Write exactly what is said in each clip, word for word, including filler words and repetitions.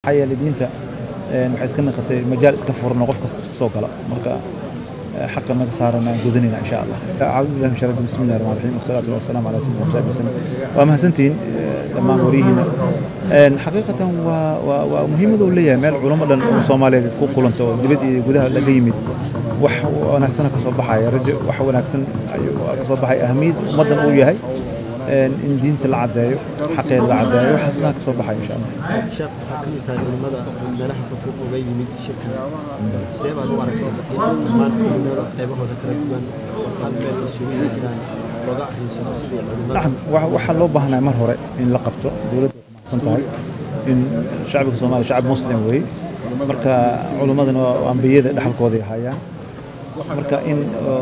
حيا لدينتا waxay iska noqotay majaal iska furno qof kasta soo gala marka xaqqa naga saarana gudunina insha Allah a'udhu billahi minash shaitanir bismillahir rahmanir rahim wassalatu wassalamu ala sayyidina muhammad wa mahsantiin dhammaan wariyina een xaqiiqatan waa waa muhiimadu u leeyahay meel culummadan Soomaaliyeed ku kulanto dibadda iyo gudaha laga yimid wax wanaagsan ka soo baxay rajo wax wanaagsan ayuu ka soo baxay ahmiyad ummadan uu yahay in diinta la cadeeyo xaqeed la cadeeyo waxa sidoo ka soo baxay insha Allah شاب حكم كان علماء ملح فوق وجاي من الشركة سليم أبو عرفة ما نقول قيمه ذكر كمان وصل بين السوريين الآن وضع نعم وحلو بهنا مرة إن لقبته دولة سنتهاي إن شعب الصومالي شعب مسلم وي مركا علماءنا وأنبياء دحل قاضي هايا مركا إن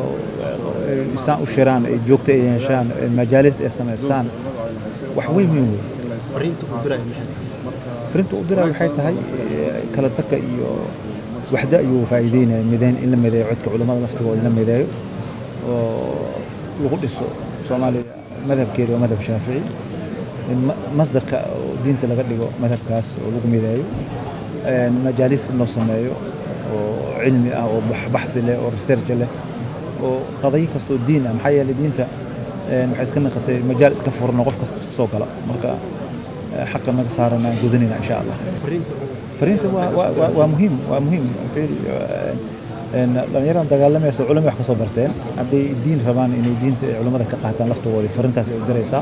إنسان وشيران جوكت إنشان المجالس إسلامستان وحوي مين وي فرينتو قدرة فرنت قدرة waxay tahay kala taka iyo waxda iyo faa'iideena mideen in la mideeyo codka culimada naftigooda la mideeyo oo lagu dhiso Soomaaliya madhabkeeda waa madhab Shaafici in masdarka diinta laga dhigo madhabkaas oo lagu mideeyo ee majaalis loo sameeyo oo cilmi ah oo baxthi leh oo research leh oo qadiyo kasto diin ah maxay yeelay diinta waxay iska noqotay majaal iska furno qof kasta soo gala marka حقا naga saarana gudunina insha Allah fariinta waa waa muhiim waa muhiim in dhalinyarada dagaalamayso culimo wax ka soo barteen haddii diin rabaan inay diinta culimada ka qaataan laftooda fariintaas ay diraysaa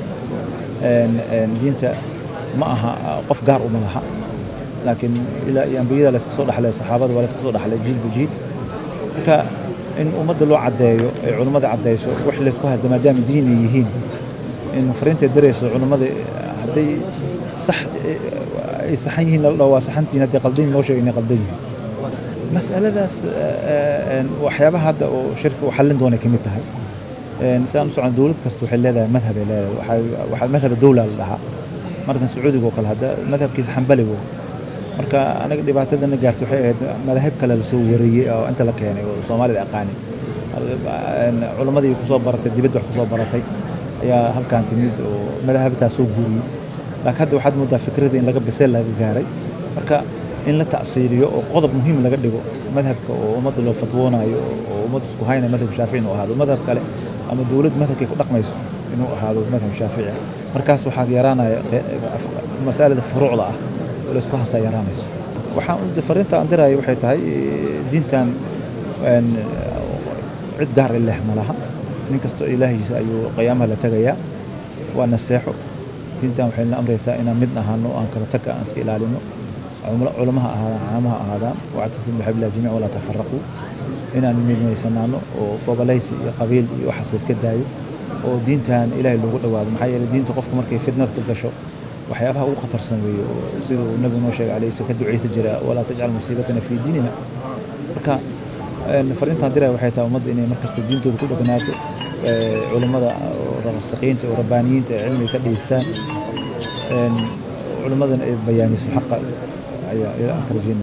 in diinta ma aha qof gaar u malaha laakiin ila anbiyada la soo dhaxlay saxaabada wala soo dhaxlay jiil bijiil ka in umada loo cadeeyo ay culimada cadeeyso wax la ku hadda maadaama diin yihiin in fariinta dirayso culimada haddii صح صحيحين لو صحنتي هذه قلدين لو شيء قلدين مسألة ذاس وحيابها هذا وشركة وحلن دوني كميتها إنسان سعودي دولة كستو حل هذا مذهب لا واحد مذهب الدولة لها مرة سعودي وقال هذا مذهب كيس حنبلي مرة أنا قد بعتقد أن جارت وحيد مذهب كلا السورية أو أنت لك يعني وصومالي الأقاني علماء ذي كصوب برتة دي بدو كصوب برتة يا هل كانت ميد ومذهب تاسوق بوري لكن هذا واحد مدة فكرة إن لقى بسال لقى جاري مركا إن لا تأصيلية وقضب مهم لقى دقو مذهب ومذهب لو فتوانا ومذهب سكوهاينا مذهب شافعي وهذا ومذهب كله أما الدولة مذهب كيف رقم يسوع إنه هذا مذهب شافعي مركز وحاج يرانا مسألة الفروع لا والإصلاح سيرانا يسوع وحاول دفرنت عندنا يوحي هاي دين تام أن عد دار الله ملها نكستو إلهي سأيو قيامها لتجيا ونسيحه دينتان وحنا أمر سائنا مدنا هانو أنكر تك أنسك إلى علمه علماء عامها هذا واعتصموا بحبل الله جميع ولا تفرقوا إن نميل يسمعنا وقبليس قبيل يحسس كداي ودينتان إلهي اللي قلوا هذا محيي الدين تقف مركي فتنة تلقشوا وحيابها وخطر سنوي وصيروا النبي نوشي عليه سكدوا عيسى الجراء ولا تجعل مصيبتنا في ديننا كان فرنت هذا وحياتها ومض إني مركز الدين تقول بناته علماء راسخين وربانيين علمي كردستان علماء بياني في حق أي أكرجين